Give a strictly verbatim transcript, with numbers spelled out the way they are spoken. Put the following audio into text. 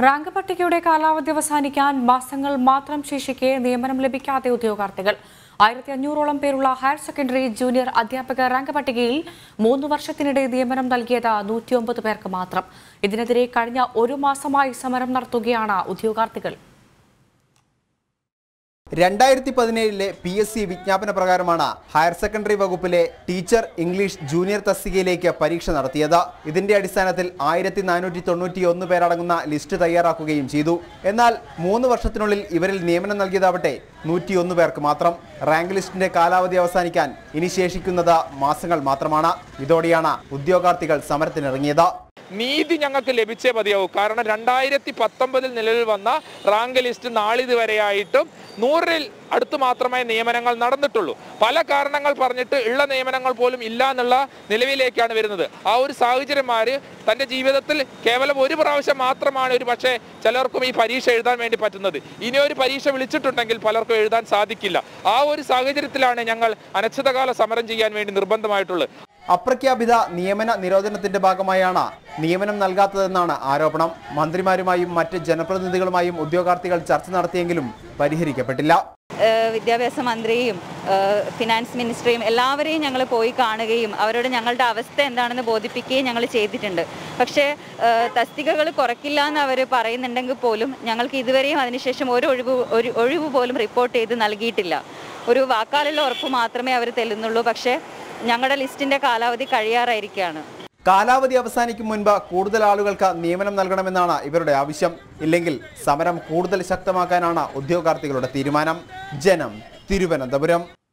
Rank പട്ടികയുടെ കാലാവധി അവസാനിക്കാൻ മാസങ്ങൾ മാത്രം ശേഷിക്കെ നിയമനം ലഭിക്കാത്ത ഉദ്യോഗാർത്ഥികൾ ആയിരത്തി അഞ്ഞൂറോളം പേരുള്ള ഹയർ സെക്കൻഡറി ജൂനിയർ അധ്യാപക റാങ്ക് പട്ടികയിൽ മൂന്ന് വർഷത്തിനിടെ നിയമനം നൽകിയത് നൂറ്റിയൊമ്പത് പേർക്ക് മാത്രം. ഇതിനെതിരെ കഴിഞ്ഞ ഒരു മാസമായി സമരം നടത്തുകയാണ് ഉദ്യോഗാർത്ഥികൾ. രണ്ടായിരത്തി പതിനേഴിലെ പി എസ് സി വിജ്ഞാപന പ്രകാരമാണ് ഹയർ സെക്കൻഡറി വകുപ്പിലെ ടീച്ചർ ഇംഗ്ലീഷ് ജൂനിയർ തസ്തികയിലേക്ക് പരീക്ഷ നടത്തിയത്. ഇതിന്റെ അടിസ്ഥാനത്തിൽ ആയിരത്തി നാനൂറ്റി തൊണ്ണൂറ്റി ഒന്ന് പേരടങ്ങുന്ന ലിസ്റ്റ് തയ്യാറാക്കുകയും ചെയ്തു. എന്നാൽ മൂന്ന് വർഷത്തിനുള്ളിൽ ഇവരിൽ നിയമനം നൽകിയതാവട്ടെ നൂറ്റിയൊന്ന് പേർക്ക് മാത്രം. റാങ്ക് ലിസ്റ്റിന്റെ കാലാവധി അവസാനിക്കാൻ ഇനി ശേഷിക്കുന്നത് മാസങ്ങൾ മാത്രമാണ്. ഇതോടെയാണ് ഉദ്യോഗാർത്ഥികൾ സമരത്തിനിറങ്ങിയത്. നീതി ഞങ്ങൾക്ക് ലഭിച്ചേ മതിയാവും. കാരണം രണ്ടായിരത്തി പത്തൊമ്പതിൽ നിലവിൽ വന്ന റാങ്ക് ലിസ്റ്റ് നാളിതുവരെയായിട്ടും നൂറിൽ അടുത്ത് മാത്രമേ നിയമനങ്ങൾ നടന്നിട്ടുള്ളൂ. പല കാരണങ്ങൾ പറഞ്ഞിട്ട് ഉള്ള നിയമനങ്ങൾ പോലും ഇല്ല എന്നുള്ള നിലവിലേക്കാണ് വരുന്നത്. ആ ഒരു സാഹചര്യന്മാർ തൻ്റെ ജീവിതത്തിൽ കേവലം ഒരു പ്രാവശ്യം മാത്രമാണ് ഒരു പക്ഷേ ചിലർക്കും ഈ പരീക്ഷ എഴുതാൻ വേണ്ടി പറ്റുന്നത്. ഇനി ഒരു പരീക്ഷ വിളിച്ചിട്ടുണ്ടെങ്കിൽ പലർക്കും എഴുതാൻ സാധിക്കില്ല. ആ ഒരു സാഹചര്യത്തിലാണ് ഞങ്ങൾ അനിശ്ചിതകാല സമരം ചെയ്യാൻ വേണ്ടി നിർബന്ധമായിട്ടുള്ളത്. അപ്രഖ്യാപിത നിയമന നിരോധനത്തിന്റെ ഭാഗമായാണ് നിയമനം നൽകാത്തതെന്നാണ് ആരോപണം. മന്ത്രിമാരുമായും മറ്റ് ജനപ്രതിനിധികളുമായും ഉദ്യോഗാർത്ഥികൾ ചർച്ച നടത്തിയെങ്കിലും പരിഹരിക്കപ്പെട്ടില്ല. വിദ്യാഭ്യാസ മന്ത്രിയും ഫിനാൻസ് മിനിസ്റ്ററിയും എല്ലാവരെയും ഞങ്ങൾ പോയി കാണുകയും അവരോട് ഞങ്ങളുടെ അവസ്ഥ എന്താണെന്ന് ബോധിപ്പിക്കുകയും ഞങ്ങൾ ചെയ്തിട്ടുണ്ട്. പക്ഷേ തസ്തികകൾ കുറയ്ക്കില്ല എന്ന് അവർ പറയുന്നുണ്ടെങ്കിൽ പോലും ഞങ്ങൾക്ക് ഇതുവരെയും അതിനുശേഷം ഒരു ഒഴിവ് ഒരു ഒഴിവ് പോലും റിപ്പോർട്ട് ചെയ്ത് നൽകിയിട്ടില്ല. ഒരു വാക്കാലുള്ള ഉറപ്പ് മാത്രമേ അവർ തരുന്നുള്ളൂ. പക്ഷേ ഞങ്ങളുടെ ലിസ്റ്റിന്റെ കാലാവധി കഴിയാറായിരിക്കുകയാണ്. കാലാവധി അവസാനിക്കും മുൻപ് കൂടുതൽ ആളുകൾക്ക് നിയമനം നൽകണമെന്നാണ് ഇവരുടെ ആവശ്യം. ഇല്ലെങ്കിൽ സമരം കൂടുതൽ ശക്തമാക്കാനാണ് ഉദ്യോഗാർത്ഥികളുടെ തീരുമാനം. ജനം, തിരുവനന്തപുരം.